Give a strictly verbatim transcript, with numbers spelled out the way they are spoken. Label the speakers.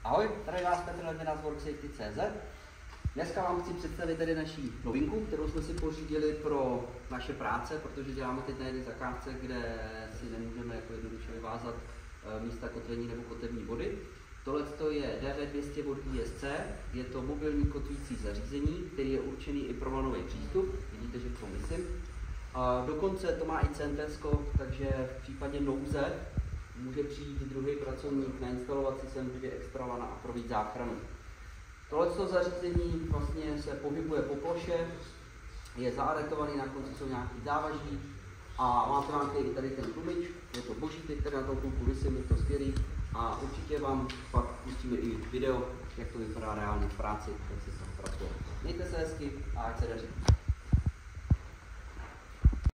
Speaker 1: Ahoj, tady vás Petr Ledina z worksafety tečka cé zet. Dneska vám chci představit tady naší novinku, kterou jsme si pořídili pro naše práce, protože děláme teď na jedné zakázce, kde si nemůžeme jako jednoduše vyvázat místa kotvení nebo kotevní body. Tohle je D V dvě stě od I S C, je to mobilní kotvící zařízení, který je určený i pro lanový přístup, vidíte, že to myslím. A dokonce to má i centesko, takže v případě nouze může přijít druhý pracovník nainstalovat si sem dvě extra lana a provést záchranu. Tohleto zařízení vlastně se pohybuje po ploše, je zaaretovaný, na konci jsou nějaký závaží a máte vám tady, tady ten tlumič, je to boží, teď tady na tom pulku visím, je to skvělý a určitě vám pak pustíme i video, jak to vypadá reálně v práci, jak se tam pracuje. Mějte se hezky a ať se daří.